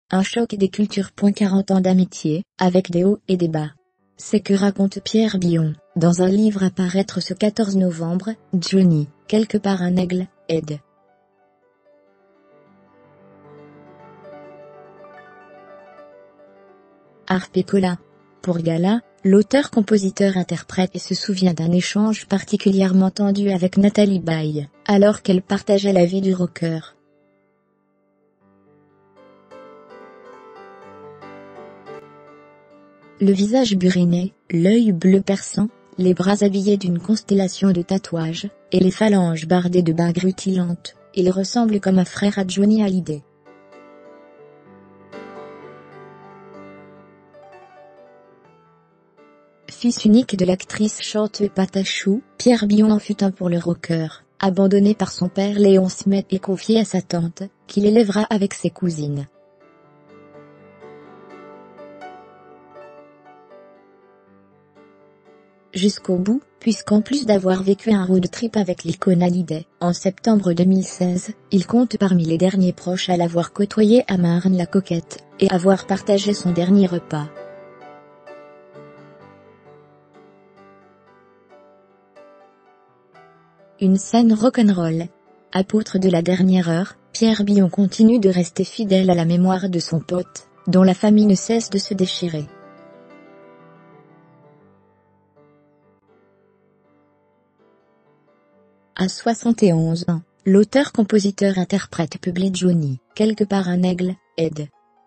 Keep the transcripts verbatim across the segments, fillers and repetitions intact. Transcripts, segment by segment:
Un choc des cultures. quarante ans d'amitié, avec des hauts et des bas. C'est que raconte Pierre Billon, dans un livre à paraître ce quatorze novembre, Johnny, quelque part un aigle, ed. Harpe Cola. Pour Gala, l'auteur-compositeur-interprète se souvient d'un échange particulièrement tendu avec Nathalie Baye, alors qu'elle partageait la vie du rocker. Le visage buriné, l'œil bleu perçant, les bras habillés d'une constellation de tatouages, et les phalanges bardées de bagues rutilantes, il ressemble comme un frère à Johnny Hallyday. Fils unique de l'actrice chanteuse Patachou, Pierre Billon en fut un pour le rocker, abandonné par son père Léon Smet et confié à sa tante, qui l'élèvera avec ses cousines. Jusqu'au bout, puisqu'en plus d'avoir vécu un road trip avec l'icône Hallyday, en septembre deux mille seize, il compte parmi les derniers proches à l'avoir côtoyé à Marne-la-Coquette, et avoir partagé son dernier repas. Une scène rock'n'roll. Apôtre de la dernière heure, Pierre Billon continue de rester fidèle à la mémoire de son pote, dont la famille ne cesse de se déchirer. À soixante et onze ans, l'auteur-compositeur-interprète publie Johnny, quelque part un aigle, ed.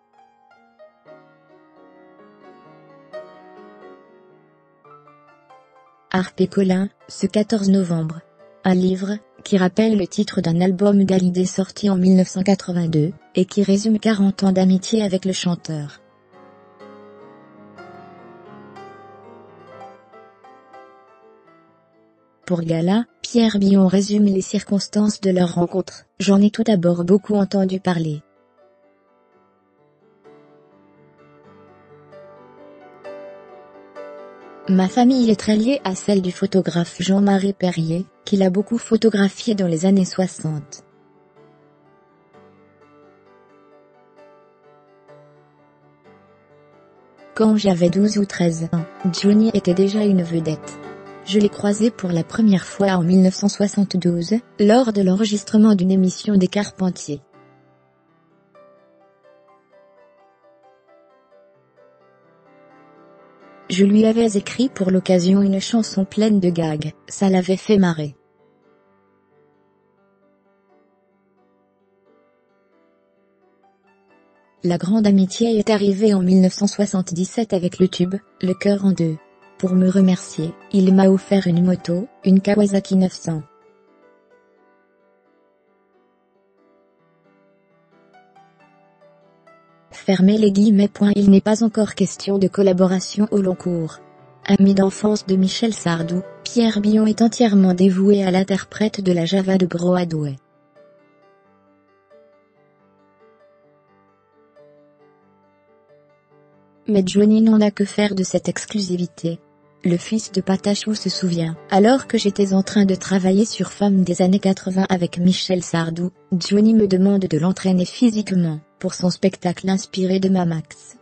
Harpe Cola, ce quatorze novembre. Un livre, qui rappelle le titre d'un album d'Hallyday sorti en mille neuf cent quatre-vingt-deux, et qui résume quarante ans d'amitié avec le chanteur. Pour Gala, Pierre Billon résume les circonstances de leur rencontre. J'en ai tout d'abord beaucoup entendu parler. Ma famille est très liée à celle du photographe Jean-Marie Perrier, qui l'a beaucoup photographié dans les années soixante. Quand j'avais douze ou treize ans, Johnny était déjà une vedette. Je l'ai croisé pour la première fois en mille neuf cent soixante-douze, lors de l'enregistrement d'une émission des Carpentiers. Je lui avais écrit pour l'occasion une chanson pleine de gags, ça l'avait fait marrer. La grande amitié est arrivée en mille neuf cent soixante-dix-sept avec le tube « Le cœur en deux ». Pour me remercier, il m'a offert une moto, une Kawasaki neuf cents. Fermez les guillemets. Il n'est pas encore question de collaboration au long cours. Ami d'enfance de Michel Sardou, Pierre Billon est entièrement dévoué à l'interprète de la Java de Broadway. Mais Johnny n'en a que faire de cette exclusivité. Le fils de Patachou se souvient, alors que j'étais en train de travailler sur Femmes des années quatre-vingt avec Michel Sardou, Johnny me demande de l'entraîner physiquement, pour son spectacle inspiré de Mamax.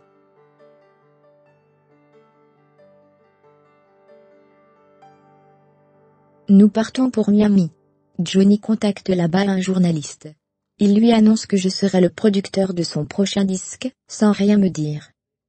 Nous partons pour Miami. Johnny contacte là-bas un journaliste. Il lui annonce que je serai le producteur de son prochain disque, sans rien me dire.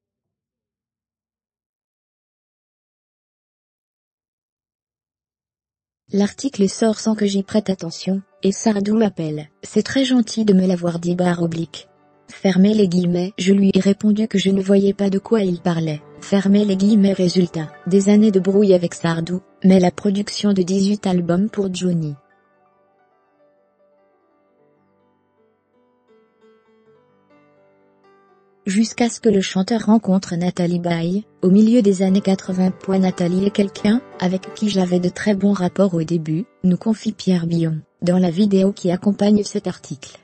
L'article sort sans que j'y prête attention, et Sardou m'appelle. C'est très gentil de me l'avoir dit barre oblique. Fermez les guillemets. Je lui ai répondu que je ne voyais pas de quoi il parlait. Fermez les guillemets. Résultat, des années de brouille avec Sardou, mais la production de dix-huit albums pour Johnny. Jusqu'à ce que le chanteur rencontre Nathalie Baye, au milieu des années quatre-vingts. Nathalie est quelqu'un, avec qui j'avais de très bons rapports au début, nous confie Pierre Billon, dans la vidéo qui accompagne cet article.